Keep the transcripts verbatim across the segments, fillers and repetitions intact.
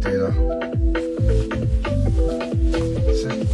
mentira. Sí.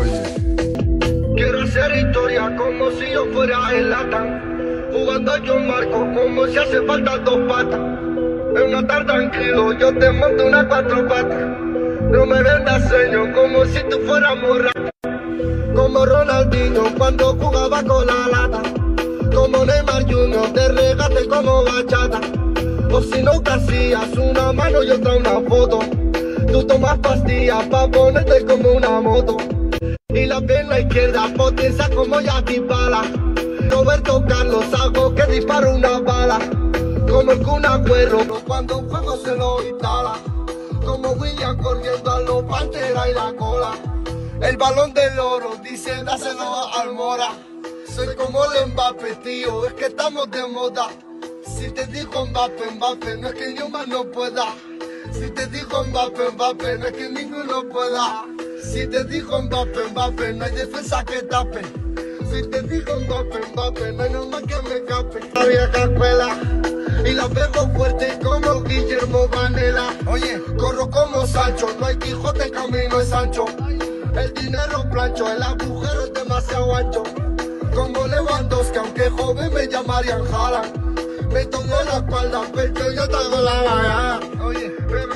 Oye. Quiero hacer historia como si yo fuera el Latam, jugando yo marco como si hace falta dos patas. En una tarde tranquilo yo te monto una cuatro patas. No me vendas señor como si tú fueras morra. Como Ronaldinho cuando jugaba con la lata. Como Neymar junior te regate como bachata. O si no Casillas, una mano y otra una foto. Tú tomas pastillas pa' ponerte como una moto. Y la pierna izquierda potencia como Yatibala. Roberto Carlos hago que disparo una bala. Como el Kun Agüero cuando un juego se lo instala. Como William corriendo a los Pantera y la cola. El balón del oro dice dáselo a Almora. Soy como el Mbappé, tío, es que estamos de moda. Si te digo Mbappé, Mbappé, no es que yo más no pueda. Si te digo Mbappé, Mbappé, no es que ninguno pueda. Si te digo Mbappé, Mbappé, no hay defensa que tape. Si te digo Mbappé, Mbappé, no hay nada más que me escape. La vieja escuela y la pego fuerte como Guillermo Vanela. Oye, corro como Sancho, no hay Quijote, camino es ancho. El dinero plancho, el agujero es demasiado ancho. Como Lewandowski, aunque joven me llamarían Haaland. Me tomo la espalda, pero yo te hago la vaga. Oye, bebé,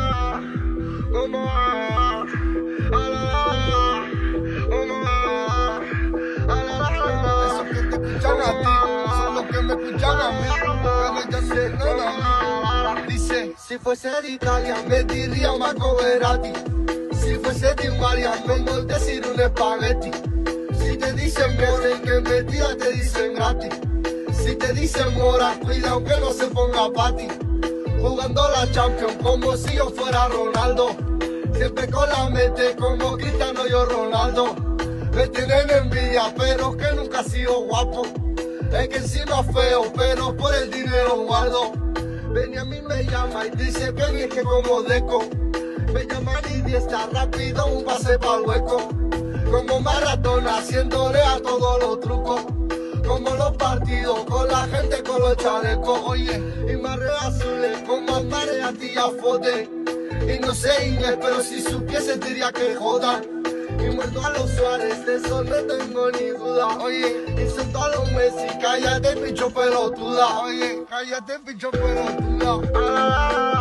como a, a la, como a, a la, esos que te escuchan a ti, son los que me escuchan a mí. Pero ya sé, no la dice, si fuese de Italia, me diría Marco Verratti. Si fuese de María, me voy a decir un espagueti. Si te dicen moren, que mentira te dicen gratis. Si te dicen mora, cuidado que no se ponga pa' ti. Jugando la Champions como si yo fuera Ronaldo. Siempre con la mente como Cristiano yo Ronaldo. Me tienen envidia, pero que nunca he sido guapo. Es que encima feo, pero por el dinero guardo. Benjamín me llama y dice que ni es que como Deco. Me llaman y diestra rápido, un pase pa'l hueco. Como Maratona, haciéndole a todos los trucos. Como los partidos, con la gente con los chalecos. Oye, y mareo azules, como Almare a ti a Fote. Y no sé inglés, pero si supiese diría que joda. Y muerto a los Suárez, de eso no tengo ni duda. Oye, y siento a los Messi, cállate pincho pelotuda. Oye, cállate pincho pelotuda. Ah.